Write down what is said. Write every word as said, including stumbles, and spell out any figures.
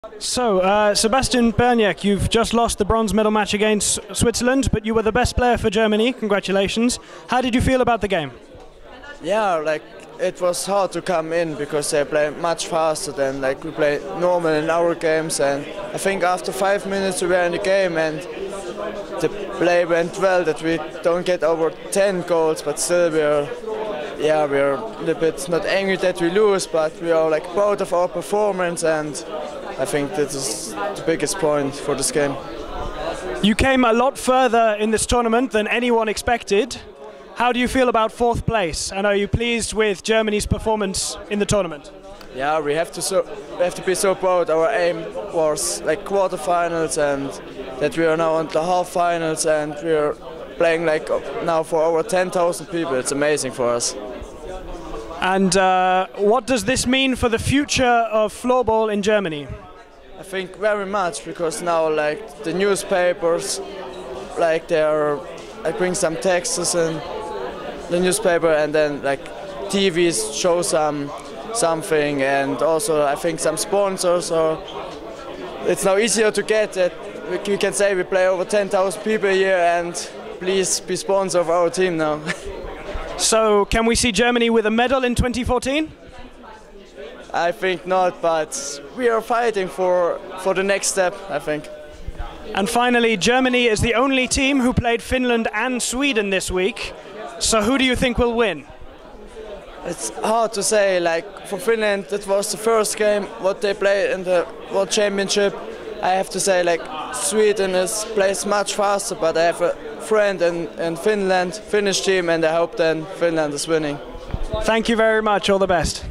So, uh, Sebastian Bernieck, you've just lost the bronze medal match against Switzerland, but you were the best player for Germany. Congratulations. How did you feel about the game? Yeah, like it was hard to come in because they play much faster than like we play normal in our games, and I think after five minutes we were in the game and the play went well, that we don't get over ten goals, but still we're yeah we're a little bit not angry that we lose, but we are like proud of our performance, and I think that is the biggest point for this game. You came a lot further in this tournament than anyone expected. How do you feel about fourth place, and are you pleased with Germany's performance in the tournament? Yeah, we have to so we have to be so proud. Our aim was like quarterfinals, and that we are now on the half finals, and we are playing like now for over ten thousand people. It's amazing for us. And uh, what does this mean for the future of floorball in Germany? I think very much, because now like the newspapers, like they are like bring some texts in the newspaper, and then like T Vs show some something, and also I think some sponsors. Or it's now easier to get that we can say we play over ten thousand people a year, and please be sponsor of our team now. So can we see Germany with a medal in twenty fourteen? I think not, but we are fighting for for the next step, I think. And finally, Germany is the only team who played Finland and Sweden this week. So who do you think will win? It's hard to say. Like for Finland, it was the first game what they played in the World Championship. I have to say, like Sweden is plays much faster, but I have a friend in, in Finland, Finnish team, and I hope then Finland is winning. Thank you very much. All the best.